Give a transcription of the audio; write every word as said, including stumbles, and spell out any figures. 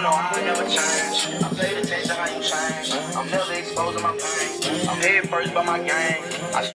know I never change. I pay attention how you change. I'm never exposing my pain. I'm head first by my game. I